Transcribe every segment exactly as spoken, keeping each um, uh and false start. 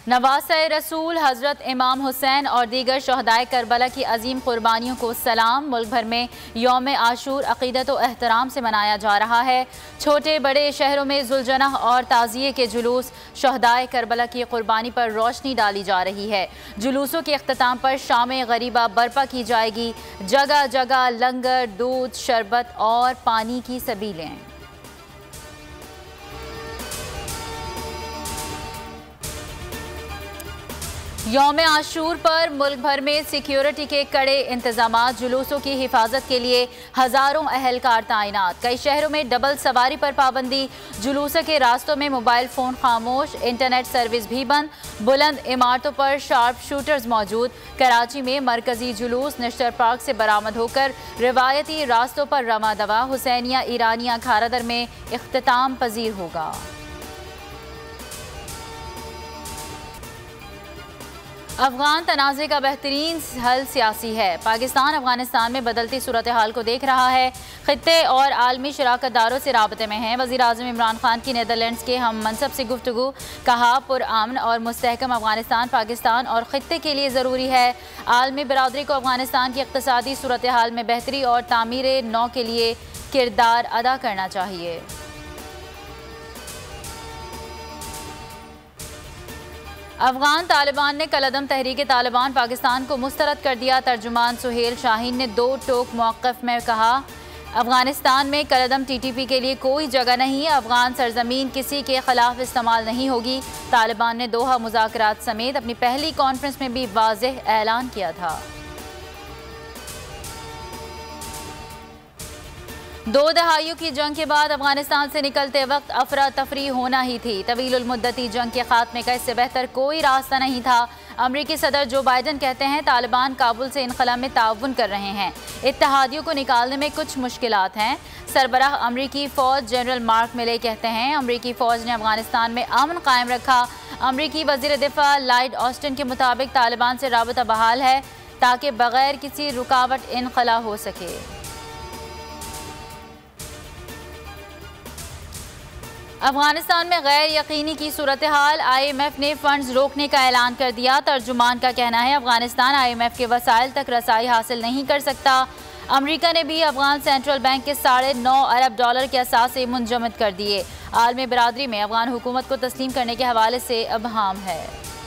नवासे रसूल हज़रत इमाम हुसैन और दीगर शहदाए करबला की अजीम कुर्बानियों को सलाम। मुल्क भर में यौम आशूर अक़ीदत व एहतराम से मनाया जा रहा है। छोटे बड़े शहरों में जुलजनह और ताज़िये के जुलूस शहदाए करबला की कुर्बानी पर रोशनी डाली जा रही है। जुलूसों के अख्ताम पर शाम गरीबा बर्पा की जाएगी। जगह जगह लंगर, दूध, शरबत और पानी की सबीलें। यौम आशूर पर मुल्क भर में सिक्योरिटी के कड़े इंतजाम। जुलूसों की हिफाजत के लिए हज़ारों अहलकार तैनात। कई शहरों में डबल सवारी पर पाबंदी। जुलूसों के रास्तों में मोबाइल फ़ोन खामोश, इंटरनेट सर्विस भी बंद। बुलंद इमारतों पर शार्प शूटर्स मौजूद। कराची में मरकजी जुलूस निश्तर पार्क से बरामद होकर रिवायती रास्तों पर रमा दवा हुसैनिया ईरानिया खारदर में इख्तिताम पजीर होगा। अफगान तनाज़े का बेहतरीन हल सियासी है। पाकिस्तान अफगानिस्तान में बदलती सूरत हाल को देख रहा है। खित्ते और आलमी शराकतदारों से राबते में है। वज़ीर आज़म इमरान खान की नीदरलैंड्स के हम मनसब से गुफ्तगू। कहा, पुरअमन और मुस्तहकम अफगानिस्तान पाकिस्तान और खित्ते के लिए ज़रूरी है। आलमी बरादरी को अफगानिस्तान की इक़्तिसादी सूरत हाल में बेहतरी और तामीर नौ के लिए किरदार अदा करना चाहिए। अफगान तालिबान ने कलअदम तहरीक तालिबान पाकिस्तान को मुस्तरद कर दिया। तर्जुमान सुहेल शाहीन ने दो टोक मौक़िफ़ में कहा, अफगानिस्तान में कलअदम टी टी पी के लिए कोई जगह नहीं। अफगान सरजमीन किसी के खिलाफ इस्तेमाल नहीं होगी। तालिबान ने दोहा मुज़ाकरात समेत अपनी पहली कॉन्फ्रेंस में भी वाज़ेह ऐलान किया था। दो दहाइयों की जंग के बाद अफगानिस्तान से निकलते वक्त अफरा तफरी होना ही थी। तवील मुद्दती जंग के खात्मे का इससे बेहतर कोई रास्ता नहीं था। अमरीकी सदर जो बाइडन कहते हैं, तालिबान काबुल से इनखला में ताउन कर रहे हैं। इत्तेहादियों को निकालने में कुछ मुश्किलात हैं। सरबराह अमरीकी फ़ौज जनरल मार्क मिले कहते हैं, अमरीकी फ़ौज ने अफगानिस्तान में अमन कायम रखा। अमरीकी वज़ीर दिफा लॉयड ऑस्टिन के मुताबिक तालिबान से राबता बहाल है ताकि बगैर किसी रुकावट इनखला हो सके। अफगानिस्तान में गैर यकीनी की सूरत हाल। आई एम एफ ने फंड्स रोकने का ऐलान कर दिया। तर्जुमान का कहना है, अफगानिस्तान आई एम एफ के वसाइल तक रसाई हासिल नहीं कर सकता। अमरीका ने भी अफगान सेंट्रल बैंक के साढ़े नौ अरब डॉलर के असासे मुंजमद कर दिए। आलमी बरादरी में अफगान हुकूमत को तस्लीम करने के हवाले से अबहाम है।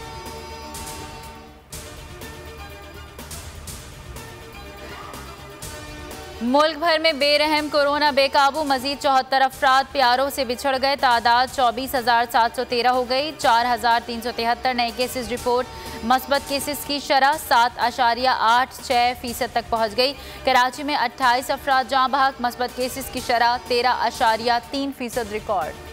मुल्क भर में बेरहम कोरोना बेकाबू। मजीद चौहत्तर अफराद प्यारों से बिछड़ गए। तादाद चौबीस हजार सात सौ तेरह हो गई। चार हजार तीन सौ तिहत्तर नए केसेस रिपोर्ट। मस्बत केसेस की शरह सात आशारिया आठ छः फीसद तक पहुँच गई। कराची में अट्ठाईस अफराद जाँ बहक। मस्बत केसेस की शरह तेरह आशारिया तीन फीसद रिकॉर्ड।